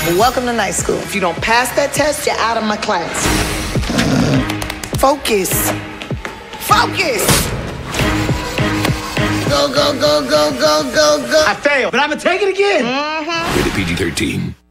Welcome to night school. If you don't pass that test, you're out of my class. Focus. Focus! Go, go, go, go, go, go, go. I failed, but I'm gonna take it again. Rated PG-13.